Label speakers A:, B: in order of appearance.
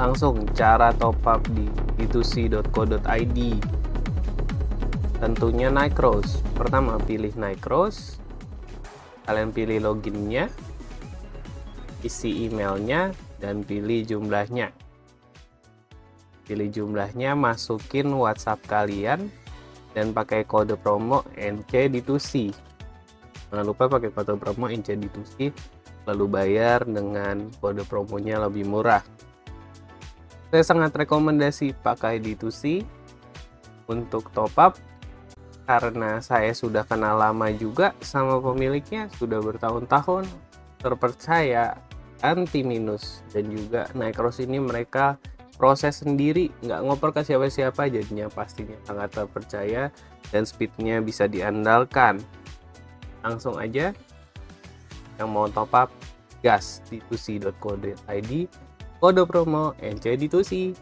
A: Langsung cara top up di d2c.co.id. Tentunya Nightcross. Pertama pilih Nightcross. Kalian pilih loginnya, isi emailnya, dan pilih jumlahnya. Pilih jumlahnya, masukin WhatsApp kalian, dan pakai kode promo NCD2C. Jangan lupa pakai kode promo NCD2C, lalu bayar dengan kode promonya lebih murah. Saya sangat rekomendasi pakai D2C untuk top up karena saya sudah kenal lama juga sama pemiliknya, sudah bertahun-tahun, terpercaya, anti minus, dan juga Nightcross ini mereka proses sendiri, nggak ngoper ke siapa-siapa, jadinya pastinya sangat terpercaya dan speednya bisa diandalkan. Langsung aja yang mau top up, gas di d2c.co.id, kode promo NCD2C.